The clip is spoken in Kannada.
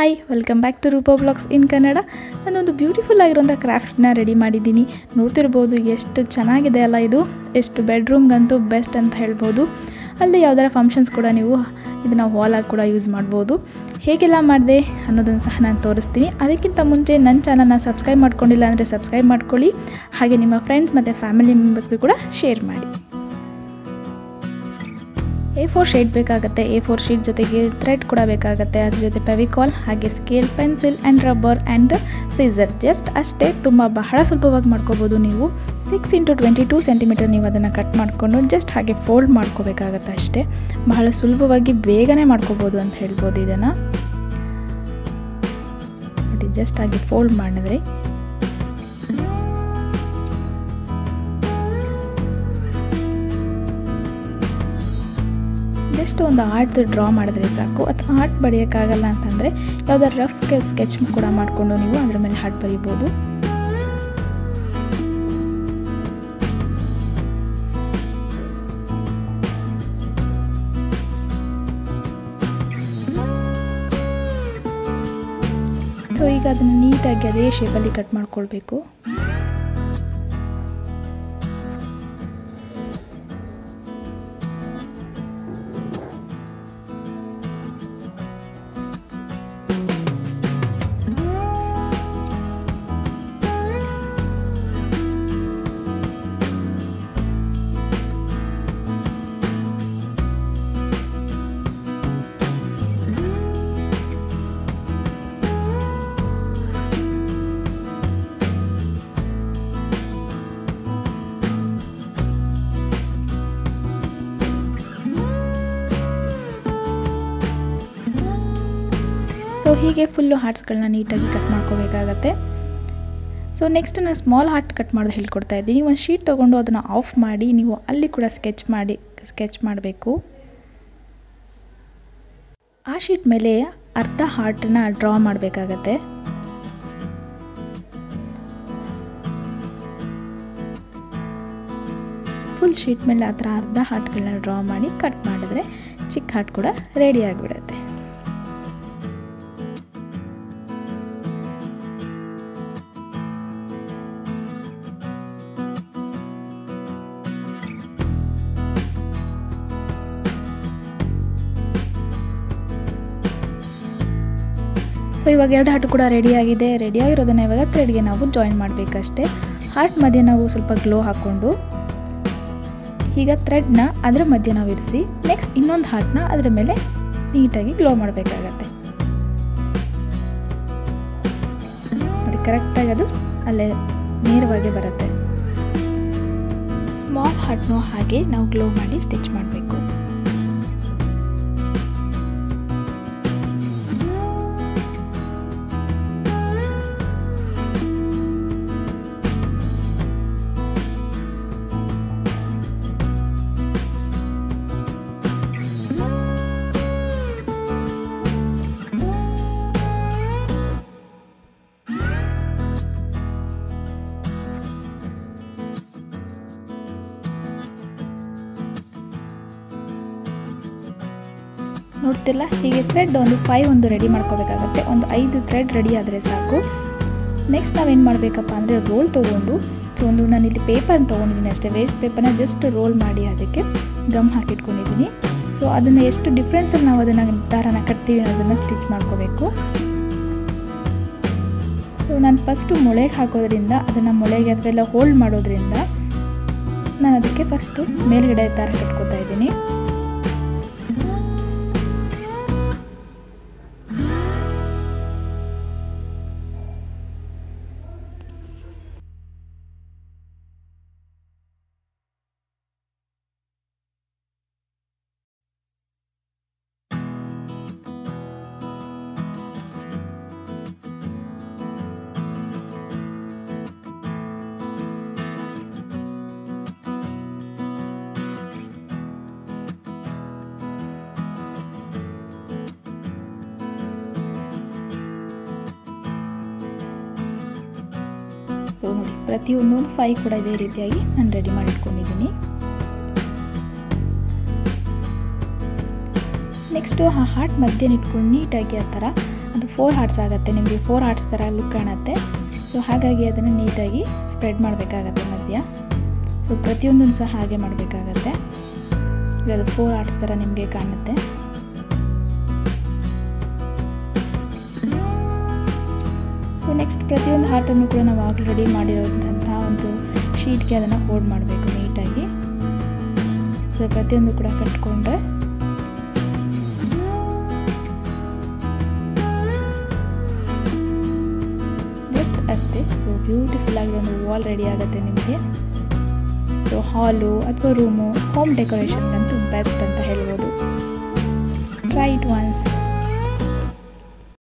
Hi welcome back to Roopa blogs in Kannada. ನಾನೊಂದು ಬ್ಯೂಟಿಫುಲ್ ಆಗಿರೋಂಥ ಕ್ರಾಫ್ಟ್ನ ರೆಡಿ ಮಾಡಿದ್ದೀನಿ. ನೋಡ್ತಿರ್ಬೋದು ಎಷ್ಟು ಚೆನ್ನಾಗಿದೆ ಅಲ್ಲ, ಇದು ಎಷ್ಟು ಬೆಡ್ರೂಮ್ಗಂತೂ ಬೆಸ್ಟ್ ಅಂತ ಹೇಳ್ಬೋದು. ಅಲ್ಲಿ ಯಾವ್ದಾರ ಫಂಕ್ಷನ್ಸ್ ಕೂಡ ನೀವು ಇದನ್ನು ವಾಲಾಗಿ ಕೂಡ ಯೂಸ್ ಮಾಡ್ಬೋದು. ಹೇಗೆಲ್ಲ ಮಾಡಿದೆ ಅನ್ನೋದನ್ನು ಸಹ ನಾನು ತೋರಿಸ್ತೀನಿ. ಅದಕ್ಕಿಂತ ಮುಂಚೆ ನನ್ನ ಚಾನಲ್ನ ಸಬ್ಸ್ಕ್ರೈಬ್ ಮಾಡ್ಕೊಂಡಿಲ್ಲ ಅಂದರೆ ಸಬ್ಸ್ಕ್ರೈಬ್ ಮಾಡ್ಕೊಳ್ಳಿ. ಹಾಗೆ ನಿಮ್ಮ ಫ್ರೆಂಡ್ಸ್ ಮತ್ತು ಫ್ಯಾಮಿಲಿ ಮೆಂಬರ್ಸ್ಗೂ ಕೂಡ ಶೇರ್ ಮಾಡಿ. A4 ಶೀಟ್ ಬೇಕಾಗುತ್ತೆ. A4 ಶೀಟ್ ಜೊತೆಗೆ ಥ್ರೆಡ್ ಕೂಡ ಬೇಕಾಗುತ್ತೆ. ಅದ್ರ ಜೊತೆ ಫೆವಿಕಾಲ್, ಹಾಗೆ scale, pencil and rubber and scissor. Just ಅಷ್ಟೇ, ಬಹಳ ಸುಲಭವಾಗಿ ಮಾಡ್ಕೋಬೋದು ನೀವು. 6 × 22 ಸೆಂಟಿಮೀಟರ್ ನೀವು ಅದನ್ನು ಕಟ್ ಮಾಡಿಕೊಂಡು ಜಸ್ಟ್ ಹಾಗೆ ಫೋಲ್ಡ್ ಮಾಡ್ಕೋಬೇಕಾಗತ್ತೆ ಅಷ್ಟೇ. ಬಹಳ ಸುಲಭವಾಗಿ ಬೇಗನೆ ಮಾಡ್ಕೋಬೋದು ಅಂತ ಹೇಳ್ಬೋದು. ಇದನ್ನು ನೋಡಿ, ಜಸ್ಟ್ ಹಾಗೆ ಫೋಲ್ಡ್ ಮಾಡಿದ್ರೆ ಜಸ್ಟ್ ಒಂದು ಆರ್ಟ್ ಡ್ರಾ ಮಾಡಿದ್ರೆ ಸಾಕು. ಅಥವಾ ಆರ್ಟ್ ಬರೆಯೋಕ್ಕಾಗಲ್ಲ ಅಂತಂದರೆ ಯಾವುದಾದ್ರು ರಫ್ ಸ್ಕೆಚ್ ಕೂಡ ಮಾಡಿಕೊಂಡು ನೀವು ಅದರ ಮೇಲೆ ಹಾರ್ಟ್ ಬರೀಬೋದು. ಸೊ ಈಗ ಅದನ್ನು ನೀಟಾಗಿ ಅದೇ ಶೇಪಲ್ಲಿ ಕಟ್ ಮಾಡ್ಕೊಳ್ಬೇಕು. ಸೊ ಹೀಗೆ ಫುಲ್ಲು ಹಾರ್ಟ್ಸ್ಗಳನ್ನ ನೀಟಾಗಿ ಕಟ್ ಮಾಡ್ಕೋಬೇಕಾಗತ್ತೆ. ಸೊ ನೆಕ್ಸ್ಟ್ ನಾನು ಸ್ಮಾಲ್ ಹಾರ್ಟ್ ಕಟ್ ಮಾಡೋದು ಹೇಳ್ಕೊಡ್ತಾ ಇದ್ದೀನಿ. ಒಂದು ಶೀಟ್ ತೊಗೊಂಡು ಅದನ್ನು ಆಫ್ ಮಾಡಿ ನೀವು ಅಲ್ಲಿ ಕೂಡ ಸ್ಕೆಚ್ ಮಾಡಬೇಕು. ಆ ಶೀಟ್ ಮೇಲೆ ಅರ್ಧ ಹಾರ್ಟನ್ನ ಡ್ರಾ ಮಾಡಬೇಕಾಗತ್ತೆ. ಫುಲ್ ಶೀಟ್ ಮೇಲೆ ಆ ಥರ ಅರ್ಧ ಹಾರ್ಟ್ಗಳನ್ನ ಡ್ರಾ ಮಾಡಿ ಕಟ್ ಮಾಡಿದ್ರೆ ಚಿಕ್ಕ ಹಾರ್ಟ್ ಕೂಡ ರೆಡಿ ಆಗಿಬಿಡುತ್ತೆ. ಸೊ ಇವಾಗ 2 ಹಾರ್ಟ್ ಕೂಡ ರೆಡಿಯಾಗಿದೆ. ರೆಡಿಯಾಗಿರೋದನ್ನು ಇವಾಗ ಥ್ರೆಡ್ಗೆ ನಾವು ಜಾಯಿನ್ ಮಾಡಬೇಕಷ್ಟೇ. ಹಾರ್ಟ್ ಮಧ್ಯೆ ನಾವು ಸ್ವಲ್ಪ ಗ್ಲೋ ಹಾಕ್ಕೊಂಡು ಈಗ ಥ್ರೆಡ್ನ ಅದರ ಮಧ್ಯೆ ನಾವು ಇರಿಸಿ ನೆಕ್ಸ್ಟ್ ಇನ್ನೊಂದು ಹಾರ್ಟ್ನ ಅದರ ಮೇಲೆ ನೀಟಾಗಿ ಗ್ಲೋ ಮಾಡಬೇಕಾಗತ್ತೆ. ನೋಡಿ, ಕರೆಕ್ಟಾಗಿ ಅದು ಅಲ್ಲೇ ನೇರವಾಗಿ ಬರುತ್ತೆ. ಸ್ಮಾಲ್ ಹಾರ್ಟ್ನೂ ಹಾಗೆ ನಾವು ಗ್ಲೋ ಮಾಡಿ ಸ್ಟಿಚ್ ಮಾಡಬೇಕು. ನೋಡ್ತಿಲ್ಲ, ಹೀಗೆ ಥ್ರೆಡ್ ಒಂದು 5 ರೆಡಿ ಮಾಡ್ಕೋಬೇಕಾಗತ್ತೆ. ಒಂದು 5 ಥ್ರೆಡ್ ರೆಡಿ ಆದರೆ ಸಾಕು. ನೆಕ್ಸ್ಟ್ ನಾವೇನು ಮಾಡಬೇಕಪ್ಪ ಅಂದರೆ ರೋಲ್ ತೊಗೊಂಡು, ಸೊ ನಾನಿಲ್ಲಿ ಪೇಪರ್ನ ತೊಗೊಂಡಿದ್ದೀನಿ ಅಷ್ಟೇ. ವೇಸ್ಟ್ ಪೇಪರ್ನ ಜಸ್ಟ್ ರೋಲ್ ಮಾಡಿ ಅದಕ್ಕೆ ಗಮ್ ಹಾಕಿಟ್ಕೊಂಡಿದ್ದೀನಿ. ಸೊ ಅದನ್ನು ಎಷ್ಟು ಡಿಫ್ರೆನ್ಸಲ್ಲಿ ನಾವು ಅದನ್ನು ದಾರನ ಕಟ್ತೀವಿ ಅನ್ನೋದನ್ನು ಸ್ಟಿಚ್ ಮಾಡ್ಕೋಬೇಕು. ಸೊ ನಾನು ಫಸ್ಟು ಮೊಳೆಗೆ ಹಾಕೋದ್ರಿಂದ, ಅದನ್ನು ಮೊಳೆಗೆ ಅದೆಲ್ಲ ಹೋಲ್ಡ್ ಮಾಡೋದ್ರಿಂದ ನಾನು ಅದಕ್ಕೆ ಫಸ್ಟು ಮೇಲ್ಗಡೆ ದಾರ ಕಟ್ಕೋತಾ ಇದ್ದೀನಿ. ಸೊ ನೋಡಿ, ಪ್ರತಿಯೊಂದು 5 ಕೂಡ ಇದೇ ರೀತಿಯಾಗಿ ನಾನು ರೆಡಿ ಮಾಡಿಟ್ಕೊಂಡಿದ್ದೀನಿ. ನೆಕ್ಸ್ಟು ಆ ಹಾರ್ಟ್ ಮಧ್ಯೆ ಇಟ್ಕೊಂಡು ನೀಟಾಗಿ ಆ ಥರ ಅದು 4 ಹಾರ್ಟ್ಸ್ ಆಗುತ್ತೆ, ನಿಮಗೆ 4 ಹಾರ್ಟ್ಸ್ ಥರ ಲುಕ್ ಕಾಣುತ್ತೆ. ಸೊ ಹಾಗಾಗಿ ಅದನ್ನು ನೀಟಾಗಿ ಸ್ಪ್ರೆಡ್ ಮಾಡಬೇಕಾಗತ್ತೆ ಮಧ್ಯ. ಸೊ ಪ್ರತಿಯೊಂದನ್ನು ಸಹ ಹಾಗೆ ಮಾಡಬೇಕಾಗತ್ತೆ. ಅದು 4 ಹಾರ್ಟ್ಸ್ ಥರ ನಿಮಗೆ ಕಾಣುತ್ತೆ. ಸೊ ನೆಕ್ಸ್ಟ್ ಪ್ರತಿಯೊಂದು ಹಾರ್ಟನ್ನು ಕೂಡ ನಾವು ಆಲ್ರೆಡಿ ಮಾಡಿರೋಂತಹ ಒಂದು ಶೀಟ್ಗೆ ಅದನ್ನು ಫೋಲ್ಡ್ ಮಾಡಬೇಕು ನೀಟಾಗಿ. ಸೊ ಪ್ರತಿಯೊಂದು ಕೂಡ ಕಟ್ಕೊಂಡ್ರೆ ಜಸ್ಟ್ ಅಷ್ಟೇ. ಸೊ ಬ್ಯೂಟಿಫುಲ್ ಆಗಿ ಒಂದು ವಾಲ್ ರೆಡಿ ಆಗುತ್ತೆ ನಿಮಗೆ. ಸೊ ಹಾಲು ಅಥವಾ ರೂಮು ಹೋಮ್ ಡೆಕೋರೇಷನ್ಗಂತೂ ಬೆಸ್ಟ್ ಅಂತ ಹೇಳ್ಬೋದು. Try it once.